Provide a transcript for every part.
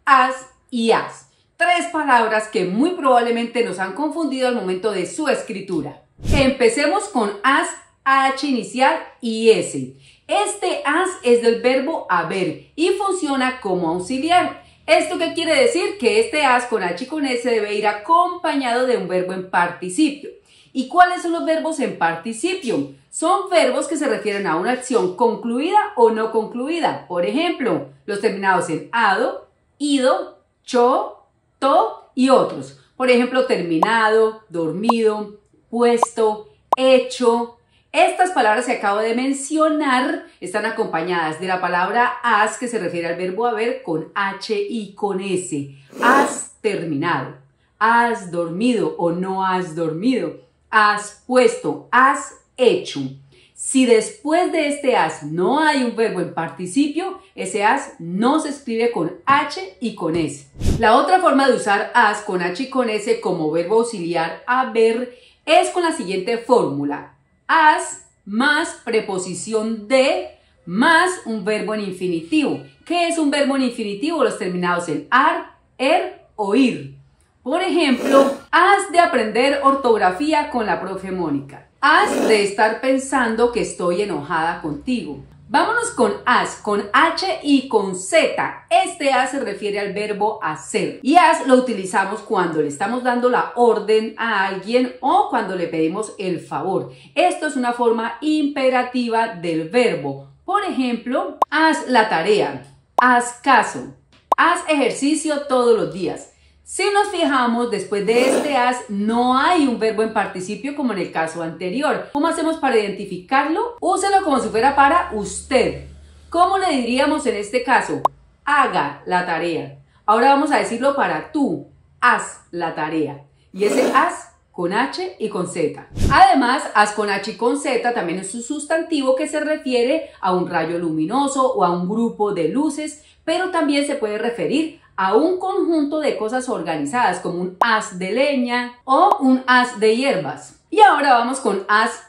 as y as. Tres palabras que muy probablemente nos han confundido al momento de su escritura. Empecemos con as, h inicial y s. Este as es del verbo haber y funciona como auxiliar. ¿Esto qué quiere decir? Que este as con h y con s debe ir acompañado de un verbo en participio. ¿Y cuáles son los verbos en participio? Son verbos que se refieren a una acción concluida o no concluida. Por ejemplo, los terminados en ado, ido, cho, to y otros. Por ejemplo, terminado, dormido, puesto, hecho. Estas palabras que acabo de mencionar están acompañadas de la palabra has, que se refiere al verbo haber, con h y con s. Has terminado, has dormido o no has dormido, has puesto, has hecho. Si después de este as no hay un verbo en participio, ese as no se escribe con h y con s. La otra forma de usar as con h y con s como verbo auxiliar haber es con la siguiente fórmula. As más preposición de más un verbo en infinitivo. ¿Qué es un verbo en infinitivo? Los terminados en ar, er o ir. Por ejemplo, has de aprender ortografía con la profe Mónica. Has de estar pensando que estoy enojada contigo. Vámonos con as, con h y con z. Este as se refiere al verbo hacer. Y as lo utilizamos cuando le estamos dando la orden a alguien o cuando le pedimos el favor. Esto es una forma imperativa del verbo. Por ejemplo, haz la tarea, haz caso, haz ejercicio todos los días. Si nos fijamos, después de este as no hay un verbo en participio como en el caso anterior. ¿Cómo hacemos para identificarlo? Úselo como si fuera para usted. ¿Cómo le diríamos en este caso? Haga la tarea. Ahora vamos a decirlo para tú. Haz la tarea. Y ese haz con h y con z. Además, haz con h y con z también es un sustantivo que se refiere a un rayo luminoso o a un grupo de luces, pero también se puede referir a un conjunto de cosas organizadas como un haz de leña o un haz de hierbas. Y ahora vamos con as,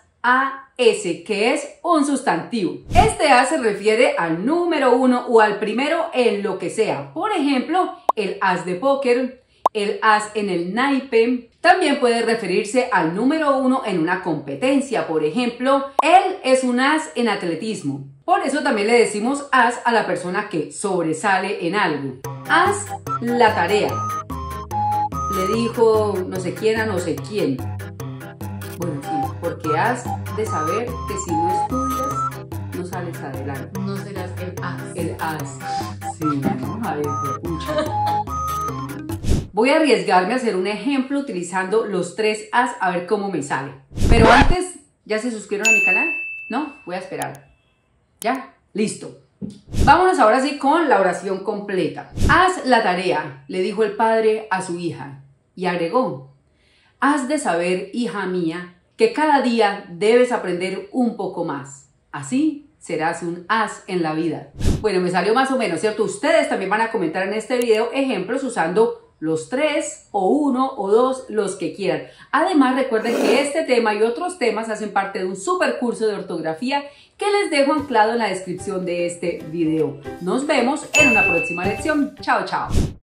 que es un sustantivo. Este as se refiere al número uno o al primero en lo que sea. Por ejemplo, el as de póker, el as en el naipe. También puede referirse al número uno en una competencia. Por ejemplo, él es un as en atletismo. Por eso también le decimos haz a la persona que sobresale en algo. Haz la tarea. Le dijo no sé quién a no sé quién. Bueno, sí, porque has de saber que si no estudias, no sales adelante. No serás el as. El as. Sí, ¿no? A ver, pucha. Voy a arriesgarme a hacer un ejemplo utilizando los tres as a ver cómo me sale. Pero antes, ¿ya se suscribieron a mi canal? ¿No? Voy a esperar. ¿Ya? Listo. Vámonos ahora sí con la oración completa. Haz la tarea, le dijo el padre a su hija, y agregó, has de saber, hija mía, que cada día debes aprender un poco más. Así serás un as en la vida. Bueno, me salió más o menos, ¿cierto? Ustedes también van a comentar en este video ejemplos usando los tres o uno o dos, los que quieran. Además, recuerden que este tema y otros temas hacen parte de un super curso de ortografía que les dejo anclado en la descripción de este video. Nos vemos en una próxima lección. Chao, chao.